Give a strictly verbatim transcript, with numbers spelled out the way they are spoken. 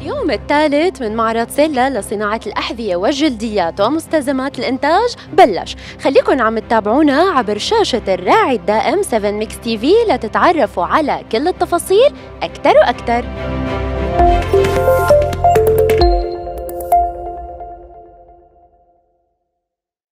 اليوم الثالث من معرض سيلا لصناعة الأحذية والجلديات ومستلزمات الإنتاج بلش. خليكن عم تتابعونا عبر شاشة الراعي الدائم سفن ميكس تي في لتتعرفوا على كل التفاصيل أكتر وأكتر.